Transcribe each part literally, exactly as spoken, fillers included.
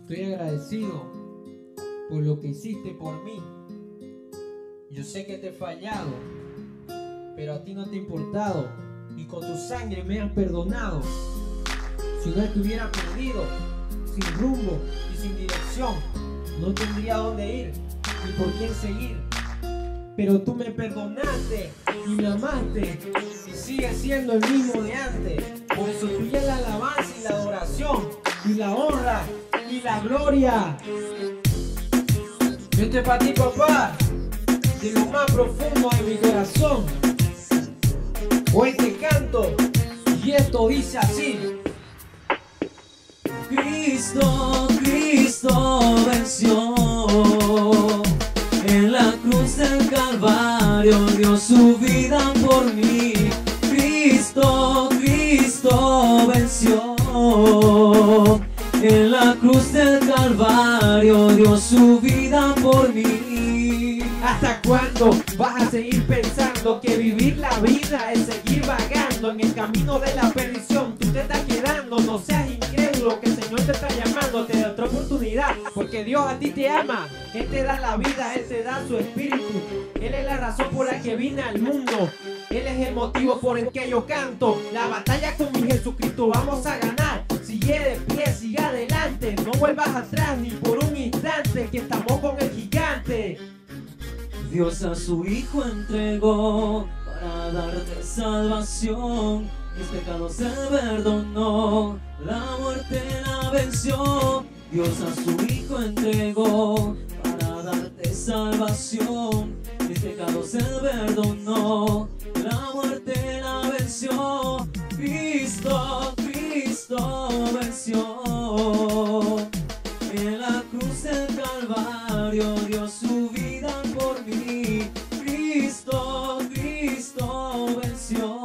Estoy agradecido por lo que hiciste por mí. Yo sé que te he fallado, pero a ti no te ha importado, y con tu sangre me has perdonado. Si no estuviera perdido, sin rumbo y sin dirección, no tendría dónde ir ni por quién seguir. Pero tú me perdonaste y me amaste, y sigues siendo el mismo de antes. Por eso tuya la alabanza y la adoración, y la honra y la gloria. Esto es para ti, papá, de lo más profundo de mi corazón. Hoy te canto y esto dice así. Cristo, Cristo venció. En la cruz del Calvario dio su vida por mí. Cristo, Cristo venció. En la cruz del Calvario dio su vida por mí. ¿Hasta cuándo vas a seguir pensando que vivir la vida es seguir vagando en el camino de la perdición? Tú te estás quedando, no seas incrédulo, que el Señor te está llamando, te da otra oportunidad, porque Dios a ti te ama. Él te da la vida, Él te da su espíritu. Él es la razón por la que vine al mundo. Él es el motivo por el que yo canto. La batalla con mi Jesucristo vamos a ganar. Sigue de pie, sigue adelante, no vuelvas atrás ni por un instante, que estamos con el gigante. Dios a su Hijo entregó para darte salvación. Mis pecados se perdonó, la muerte la venció. Dios a su Hijo entregó para darte salvación. Mis pecados se perdonó, la muerte la venció. Cristo, Cristo venció. En la cruz del Calvario dio su vida por mí. Cristo, Cristo venció.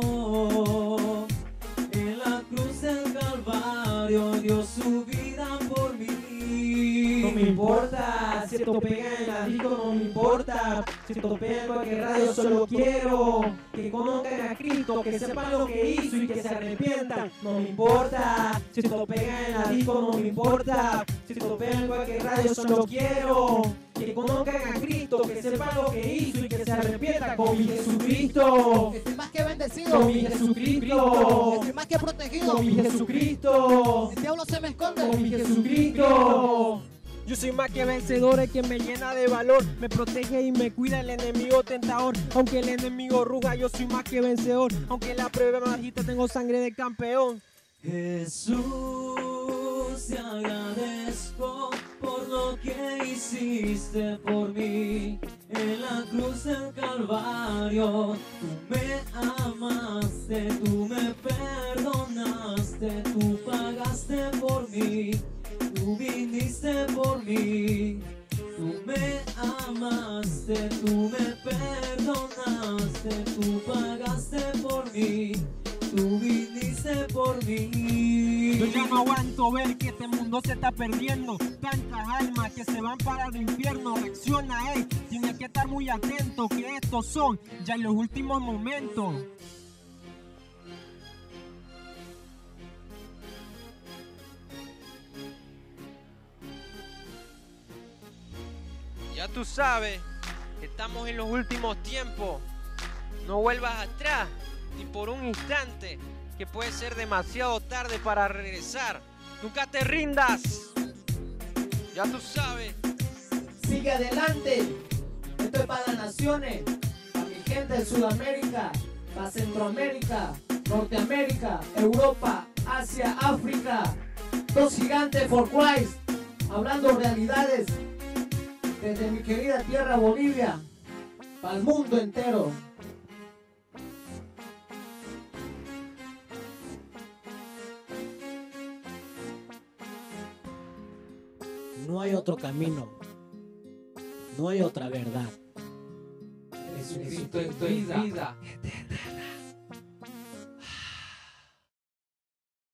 En la cruz del Calvario dio su vida por mí. No me importa si esto pega en la disco, no me importa si esto pega en cualquier radio, solo quiero que conozcan a Cristo, que sepan lo que hizo y que se arrepientan. No me importa si esto pega en la disco, no me importa si esto pega en cualquier radio, solo quiero que conozcan a Cristo, que sepan lo que hizo y que se arrepientan. Con mi Jesucristo Estoy más que bendecido. Con mi Jesucristo Estoy más que protegido. Con mi Jesucristo El diablo se me esconde. Con mi Jesucristo yo soy más que vencedor, el que me llena de valor, me protege y me cuida el enemigo tentador. Aunque el enemigo ruja, yo soy más que vencedor. Aunque la prueba me agita, tengo sangre de campeón. Jesús, te agradezco por lo que hiciste por mí. En la cruz del Calvario tú me amaste, tú me perdonaste, tú pagaste por mí. Tú viniste por mí, tú me amaste, tú me perdonaste, tú pagaste por mí, tú viniste por mí. Yo ya no aguanto ver que este mundo se está perdiendo, tantas almas que se van para el infierno. Reacciona, eh, tienes que estar muy atento, que estos son ya los últimos momentos. Ya tú sabes, estamos en los últimos tiempos. No vuelvas atrás, ni por un instante, que puede ser demasiado tarde para regresar. Nunca te rindas. Ya tú sabes. Sigue adelante. Esto es para las naciones, para mi gente de Sudamérica, para Centroamérica, Norteamérica, Europa, Asia, África. Dos gigantes for Christ, hablando realidades. Desde mi querida tierra Bolivia, para el mundo entero. No hay otro camino, no hay otra verdad. Jesucristo es vida.